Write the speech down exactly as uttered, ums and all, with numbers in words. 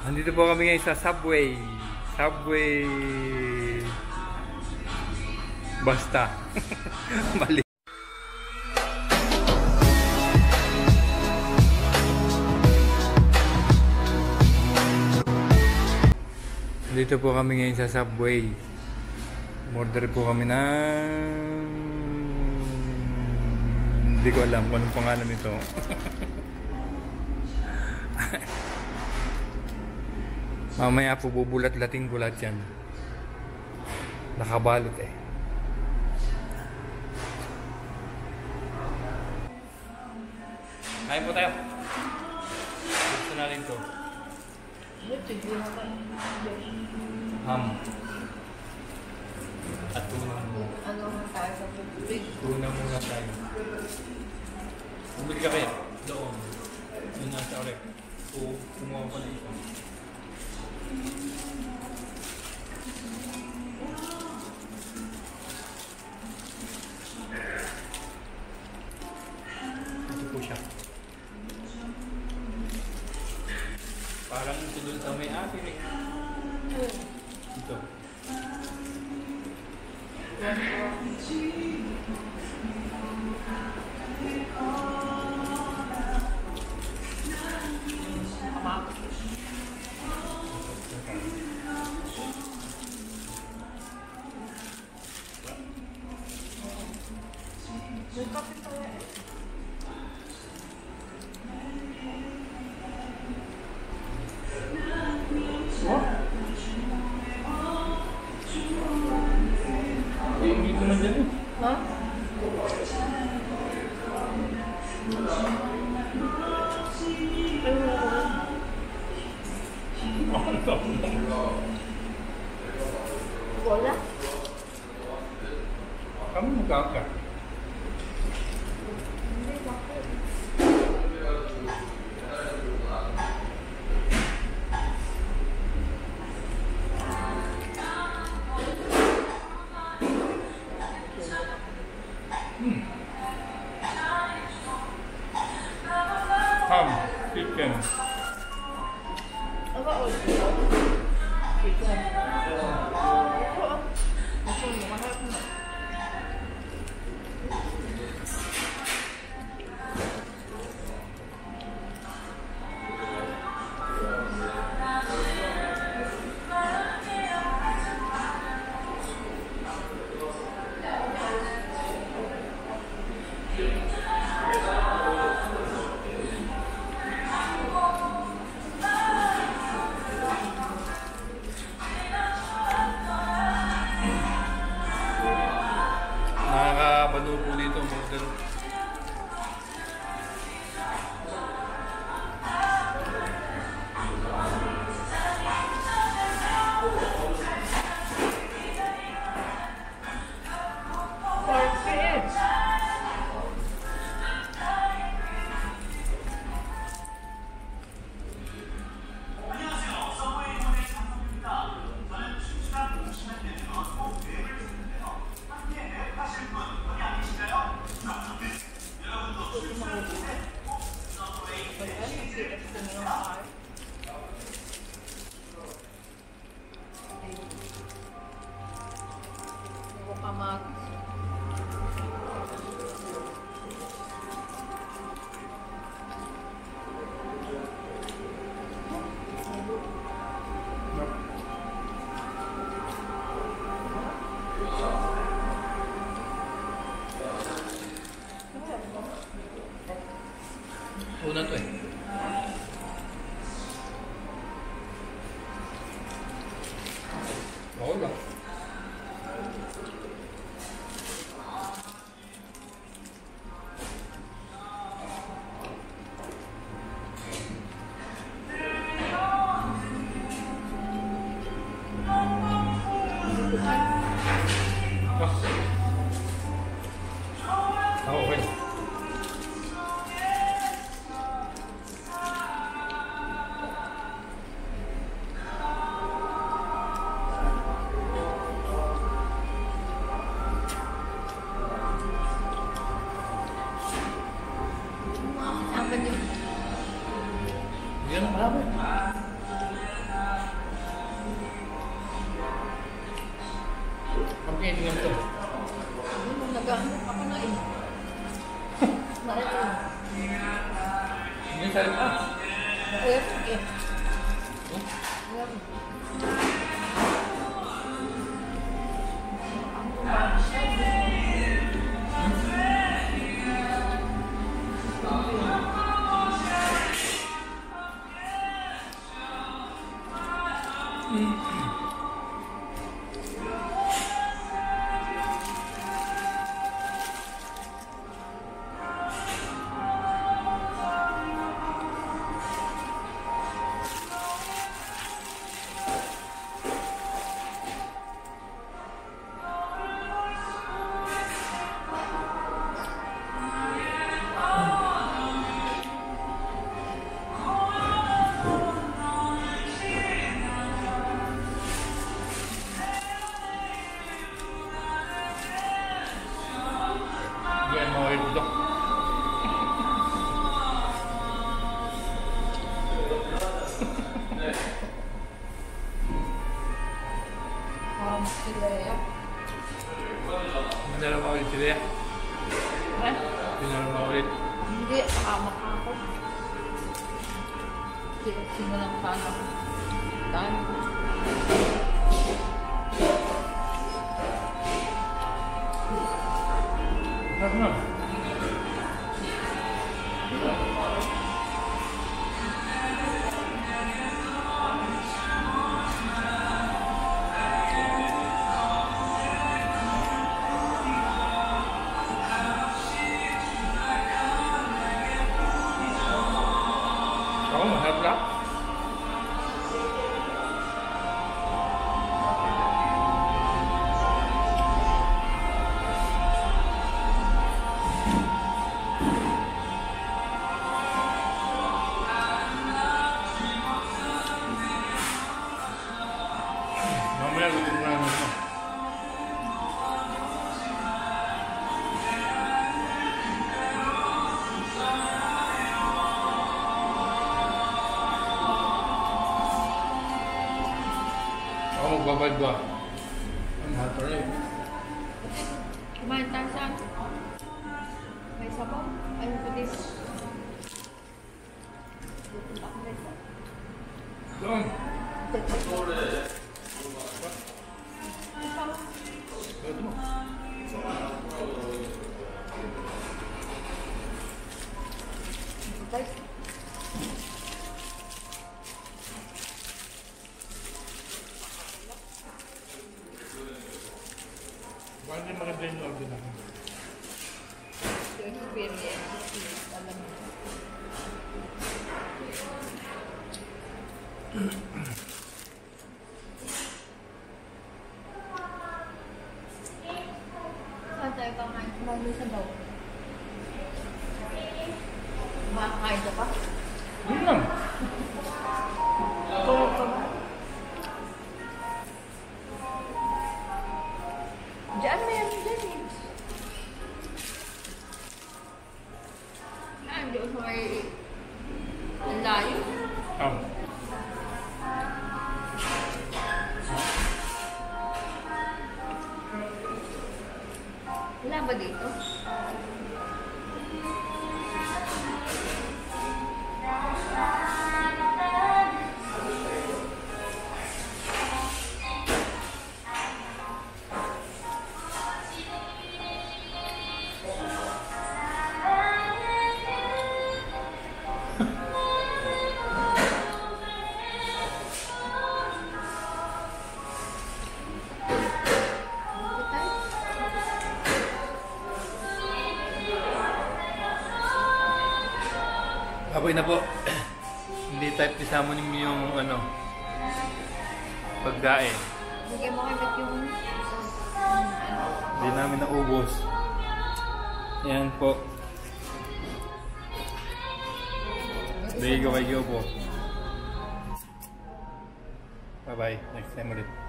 Andito po kami ngayon sa Subway. Subway. Basta. Mali. Andito po kami ngayon sa Subway. Order po kami ng... Hindi ko alam kung anong pangalan nito. Mamaya po bubulat-lating ko lahat yan. Nakabalot eh. Kain po tayo. Gusto na rin to. Ham. At tuna muna. Ano na tayo sa tubig? Tuna muna tayo. Bumili ka kaya? Doon. Doon nasa ulit. O kumuha ko na ito. Ito po siya. Parang ito doon sa may atin eh. Ito. May kapit pala eh. What? Hindi ko na dyan eh. Ha? Wala? Kamu magkaka? Hindi, bakit? Hmm. Ham, chicken. Ano ba ulit? Ito. Ito ah. Ito, mahal mo. salita. Ayun, sige. Ayun. Yan mga ito. Um, sila yan. Pinala mo ulit sila. Eh? Pinala mo ulit. Hindi, akamak ako. Sino lang sana ako. Dahil. Sarap na. Oo, masarap na. Mamaya gutom na naman ito. Ako magbabad ba? Ang hato rin. Kumain tayo saan? May sabaw? Ayun ko din. Dito ako na isa. Doon. Ito mo. Guys, Bakit di maganda yung order namin? yung experience. Alam mo. Saan tayo kakain? May sabaw. Makakain ka pa? Yun lang. Tulog ka ba? Diyan, meron dyan eh. Ah, hindi ko sa may... Ang layo. Oh. Wala ba dito? Apoy na po. Hindi type ni Samonim yung ano pagkain. Bigyan mo kayo yung... Hindi namin naubos. Yan po. There you go, kay Gyopo. Bye bye. Next time ulit.